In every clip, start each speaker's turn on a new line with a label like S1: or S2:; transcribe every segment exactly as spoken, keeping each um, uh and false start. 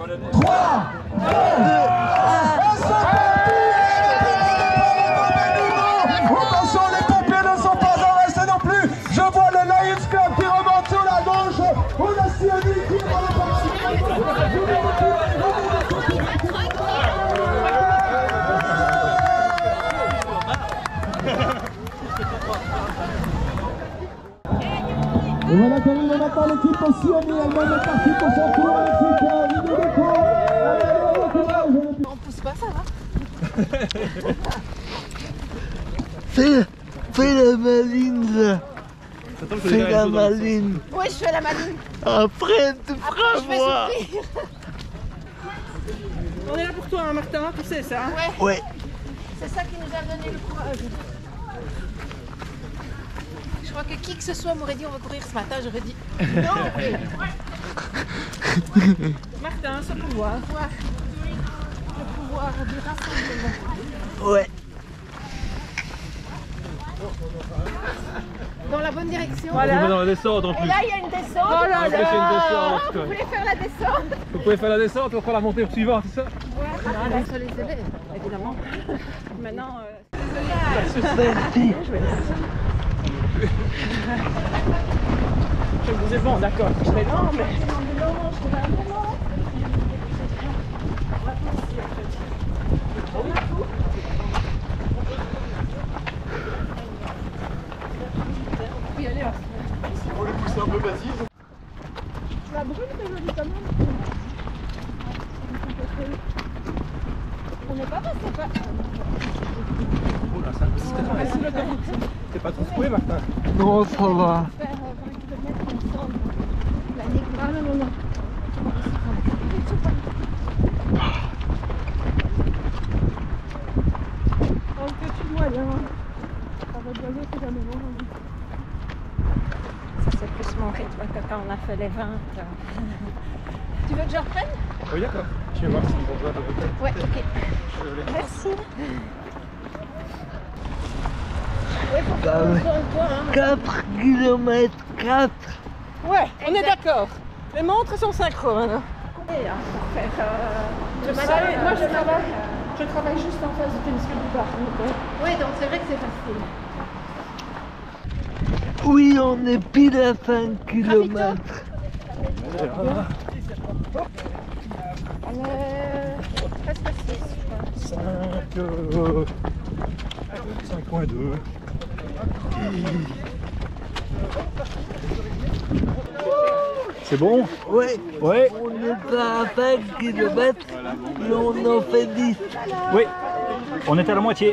S1: trois, deux, un. Attention, les pompiers ne sont pas en reste non plus. Je vois le Lions Club qui remonte sur la gauche. On a Sioni qui est dans le Et voilà qu'arrive maintenant l'équipe Sioni. Elle-même est partie pour son tour.
S2: On pousse pas, ça va.
S3: Fais, fais la maline. Fais la maline.
S2: Oui, je fais la maline.
S3: Après, tu
S2: Après,
S3: feras
S2: je vais
S3: moi.
S2: souffrir.
S4: On est là pour toi, hein, Martin, tu sais ça. Hein.
S2: Ouais.
S3: Ouais.
S2: C'est ça qui nous a donné le courage. Je crois que qui que ce soit m'aurait dit on va courir ce matin, j'aurais dit non.
S4: Martin, ce pouvoir.
S2: Le pouvoir du rassemblement.
S3: Ouais.
S2: Dans la bonne direction.
S4: Voilà.
S5: Dans la descente en
S2: Et
S5: plus.
S2: là, il y a une descente.
S4: Oh là
S5: En plus, il y a une descente.
S2: Vous voulez faire la descente?
S5: Vous pouvez faire la descente, on fera la montée suivante, c'est ça?
S2: Ouais, là, sur les élèves, évidemment.
S4: Maintenant, euh...
S3: Merci.
S4: je me disais, bon, d'accord, je serais lent, mais...
S5: On les pousse un peu facile.
S4: La brune, c'est joli quand même.
S2: On n'est pas passé pas.
S5: Oh là, ça t'es pas trop secoué, Martin?
S3: Non, ça va.
S2: Faire vingt kilomètres ensemble. La Nick. Ah non, non, non.
S4: Oh, que tu vois, là. Ça va bien, c'est jamais bon.
S2: Ça, c'est plus mon rythme que quand on a fait les vingt. Tu veux que je reprenne?
S5: Oui, d'accord. Je vais voir si on voit de votre
S2: Ouais, ok. Merci.
S3: Bah ouais. quatre kilomètres, quatre.
S4: Ouais, on est
S2: Exact.
S4: d'accord. Les montres sont synchro maintenant. Et hein, pour faire... Euh, je sais, moi je travaille, je travaille juste en face du tennis club du bar.
S2: Oui, donc c'est vrai que c'est facile.
S3: Oui, on est pile à cinq kilomètres.
S2: On est presque six, je crois.
S5: cinq point deux. C'est bon?
S3: Ouais.
S5: Ouais.
S3: On est à cinq kilomètres et on en fait dix.
S5: Oui. On est à la moitié.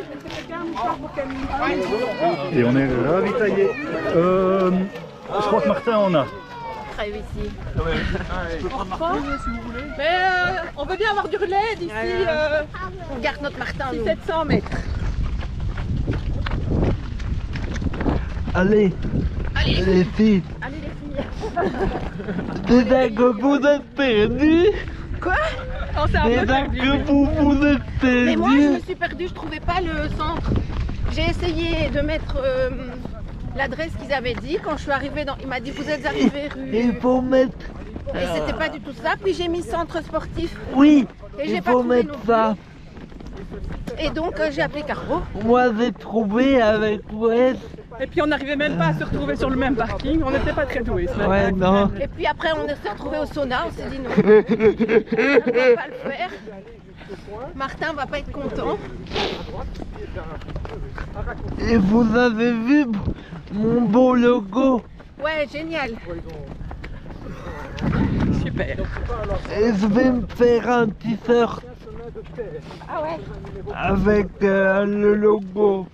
S5: Et on est ravitaillé. Euh, je crois que Martin en a.
S2: Très ici.
S4: Mais euh, on veut bien avoir du relais d'ici euh,
S2: On garde notre Martin, nous.
S4: sept cents mètres.
S3: Allez,
S2: Allez,
S3: les filles.
S2: allez les filles.
S3: C'est ça que vous êtes perdus.
S2: Quoi?
S4: On s'est un
S3: C'est
S4: peu
S3: ça
S4: perdu.
S3: que vous vous êtes
S2: Mais moi, je me
S3: perdus.
S2: suis perdue, je trouvais pas le centre. J'ai essayé de mettre euh, l'adresse qu'ils avaient dit. Quand je suis arrivée, dans... il m'a dit vous êtes arrivé rue.
S3: Il faut mettre.
S2: Et c'était pas du tout ça. Puis j'ai mis centre sportif.
S3: Oui,
S2: Et j'ai
S3: il
S2: pas
S3: faut
S2: trouvé
S3: mettre
S2: non plus.
S3: ça.
S2: Et donc euh, j'ai appelé Caro.
S3: Moi j'ai trouvé avec Wes.
S4: Et puis on n'arrivait même pas à se retrouver sur le même parking. On n'était pas très doués ce matin.
S3: Ouais, non.
S2: Et puis après on s'est retrouvé au sauna. On s'est dit non, on va pas le faire. Martin va pas être content.
S3: Et vous avez vu mon beau logo.
S2: Ouais, génial.
S4: Super.
S3: Et je vais me faire un t-shirt
S2: Ah ouais.
S3: avec euh, le logo.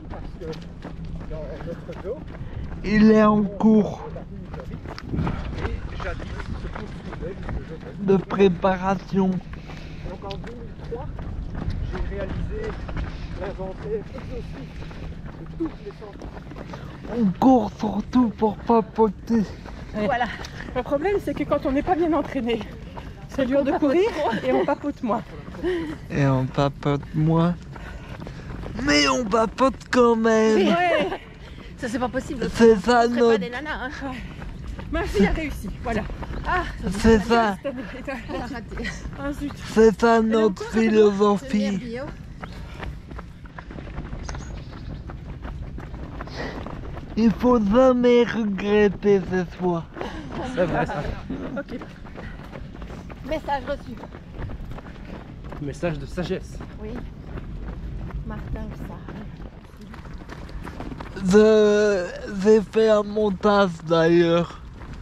S3: Il est en cours de préparation.
S5: Donc en deux mille trois, j'ai réalisé l'inventaire exhaustif de toutes les centres.
S3: On court surtout pour papoter.
S2: Voilà.
S4: Le problème, c'est que quand on n'est pas bien entraîné, c'est dur de courir et on papote moins.
S3: Et on papote moins. Mais on papote quand même.
S4: Ouais.
S2: Ça c'est pas possible.
S3: C'est ça
S2: On serait pas
S3: notre...
S2: des nanas. Hein.
S4: Ma fille a réussi, voilà.
S2: Ah,
S3: C'est ça,
S2: on a raté.
S4: Ah zut.
S3: c'est ça notre
S2: C'est
S3: philosophie.
S2: merveilleux.
S3: Il faut jamais regretter ce soir.
S5: C'est vrai ça.
S4: Ok.
S2: Message reçu.
S5: Message de sagesse.
S2: Oui. Martin ça.
S3: Je- J'ai fait un montage d'ailleurs.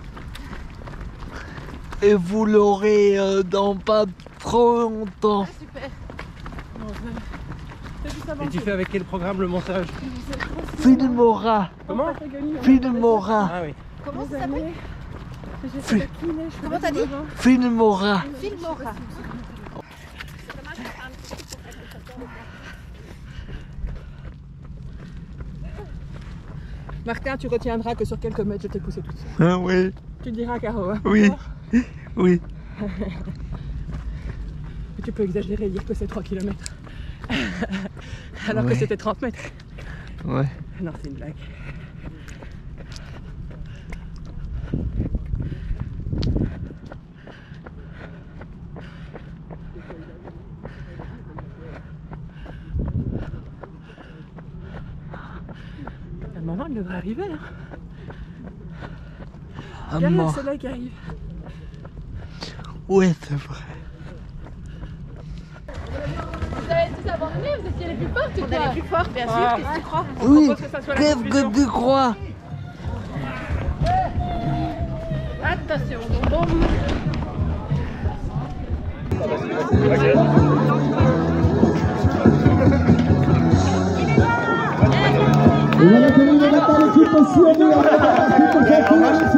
S3: Et vous l'aurez euh, dans pas trop longtemps.
S2: Ah, super.
S4: C'est juste
S5: Et
S4: avant.
S5: tu fais avec quel programme le montage?
S3: Filmora,
S5: Comment?
S3: Filmora,
S5: Ah oui.
S2: Comment ça s'appelle?
S4: Comment
S2: t'as dit?
S3: Filmora.
S2: Filmora.
S4: Martin, tu retiendras que sur quelques mètres, je t'ai poussé toute seule.
S3: Ah oui,
S4: Tu le diras à Caro, hein?
S3: oui, oui.
S4: Mais tu peux exagérer et dire que c'est trois kilomètres. Alors
S3: Ouais.
S4: que c'était trente mètres.
S3: Ouais.
S4: Non, c'est une blague. À un moment, il devrait arriver. Hein.
S3: À
S4: Derrière
S3: mort.
S4: le soleil qui arrive.
S3: Oui, c'est vrai.
S2: Vous avez tous abandonné, vous étiez les plus fortes. On est les plus fortes, bien sûr.
S4: Ah.
S2: Qu'est-ce que tu crois?
S3: Oui,
S4: propose que ça soit la
S3: qu'est-ce
S4: conclusion.
S3: que tu crois?
S2: Attention, bonbon.
S1: Et voilà que nous, maintenant l'équipe suédoise, l'équipe